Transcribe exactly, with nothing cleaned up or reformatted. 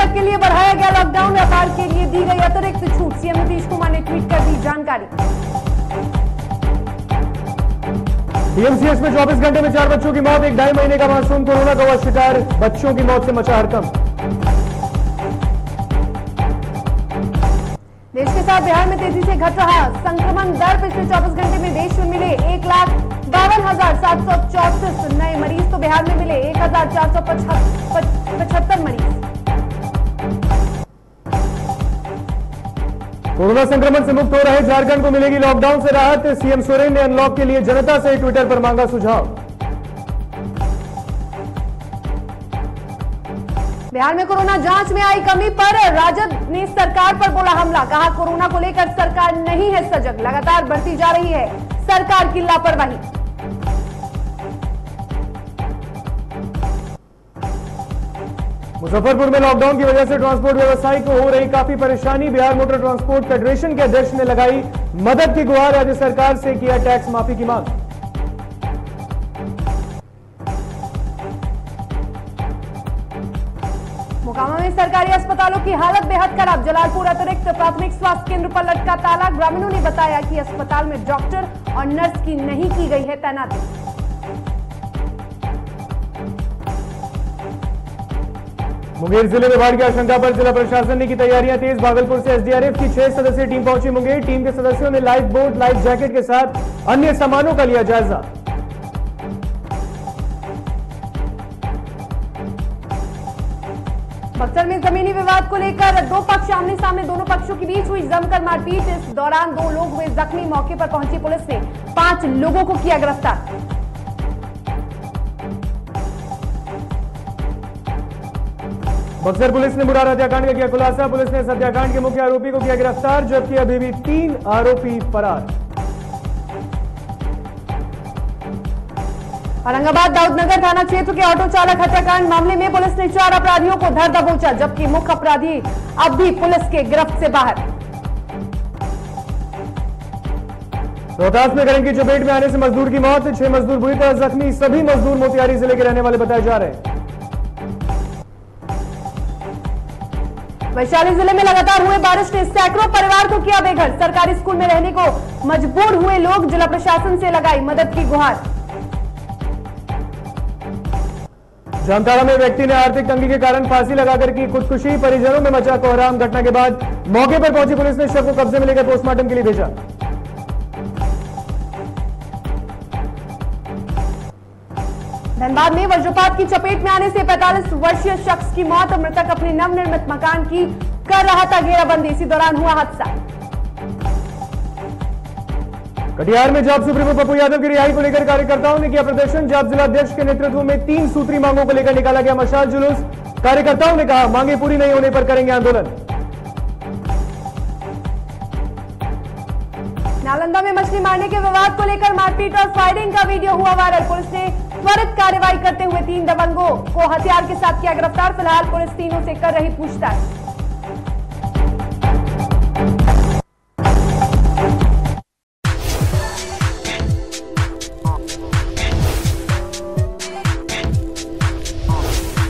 तक के लिए बढ़ाया गया लॉकडाउन, व्यापार के लिए दी गई अतिरिक्त छूट। सीएम नीतीश कुमार ने ट्वीट कर दी जानकारी। डीएमसीएच में चौबीस घंटे में चार बच्चों की मौत, एक ढाई महीने का मासूम कोरोना का हुआ शिकार, बच्चों की मौत से मचा हड़कंप। देश के साथ बिहार में तेजी से घट रहा संक्रमण दर। पिछले चौबीस घंटे में देश में मिले एक लाख बावन हजार सात सौ चौंतीस नए मरीज, तो बिहार में मिले एक हजार चार सौ पचहत्तर मरीज। कोरोना संक्रमण से मुक्त हो रहे झारखंड को मिलेगी लॉकडाउन से राहत। सीएम सोरेन ने अनलॉक के लिए जनता से ट्विटर पर मांगा सुझाव। बिहार में कोरोना जांच में आई कमी पर राजद ने सरकार पर बोला हमला। कहा कोरोना को लेकर सरकार नहीं है सजग, लगातार बढ़ती जा रही है सरकार की लापरवाही। मुजफ्फरपुर में लॉकडाउन की वजह से ट्रांसपोर्ट व्यवसायी को हो रही काफी परेशानी। बिहार मोटर ट्रांसपोर्ट फेडरेशन के अध्यक्ष ने लगाई मदद की गुहार, राज्य सरकार से किया टैक्स माफी की मांग। मोकामा में सरकारी अस्पतालों की हालत बेहद खराब। जलालपुर अतिरिक्त प्राथमिक स्वास्थ्य केंद्र पर लटका ताला। ग्रामीणों ने बताया कि अस्पताल में डॉक्टर और नर्स की नहीं की गई है तैनाती। मुंगेर जिले में बाढ़ की आशंका पर जिला प्रशासन ने की तैयारियां तेज। भागलपुर से एसडीआरएफ की छह सदस्यीय टीम पहुंची मुंगेर। टीम के सदस्यों ने लाइफ बोट, लाइफ जैकेट के साथ अन्य सामानों का लिया जायजा। बक्सर में जमीनी विवाद को लेकर दो पक्ष आमने सामने, दोनों पक्षों के बीच हुई जमकर मारपीट। इस दौरान दो लोग हुए जख्मी। मौके पर पहुंची पुलिस ने पांच लोगों को किया गिरफ्तार। बक्सर पुलिस ने मुरार हत्याकांड का किया खुलासा। पुलिस ने इस हत्याकांड के मुख्य आरोपी को किया गिरफ्तार, जबकि अभी भी तीन आरोपी फरार। औरंगाबाद दाऊदनगर थाना क्षेत्र के ऑटो चालक हत्याकांड मामले में पुलिस ने चार अपराधियों को धर दबोचा, जबकि मुख्य अपराधी अब भी पुलिस के गिरफ्त से बाहर। रोहतास में करंट की चपेट में आने से मजदूर की मौत, छह मजदूर बुरी तरह जख्मी। सभी मजदूर मोतिहारी जिले के रहने वाले बताए जा रहे हैं। वैशाली जिले में लगातार हुए बारिश ने सैकड़ों परिवार को किया बेघर। सरकारी स्कूल में रहने को मजबूर हुए लोग, जिला प्रशासन से लगाई मदद की गुहार। जामताड़ा में व्यक्ति ने आर्थिक तंगी के कारण फांसी लगाकर की खुदकुशी, परिजनों में मचा कोहराम। घटना के बाद मौके पर पहुंची पुलिस ने शव को कब्जे में लेकर पोस्टमार्टम के लिए भेजा। धनबाद में वज्रपात की चपेट में आने से पैंतालीस वर्षीय शख्स की मौत। मृतक अपने नवनिर्मित मकान की कर रहा था घेराबंदी, इसी दौरान हुआ हादसा। कटिहार में जाप सुप्रीमो पप्पू यादव की रिहाई को लेकर कार्यकर्ताओं ने किया प्रदर्शन। जाप जिलाध्यक्ष के नेतृत्व में तीन सूत्री मांगों को लेकर निकाला गया मशाल जुलूस। कार्यकर्ताओं ने कहा मांगे पूरी नहीं होने पर करेंगे आंदोलन। नालंदा में मछली मारने के विवाद को लेकर मारपीट और फायरिंग का वीडियो हुआ वायरल। पुलिस ने त्वरित कार्रवाई करते हुए तीन दबंगों को हथियार के साथ किया गिरफ्तार। फिलहाल पुलिस तीनों से कर रही पूछताछ।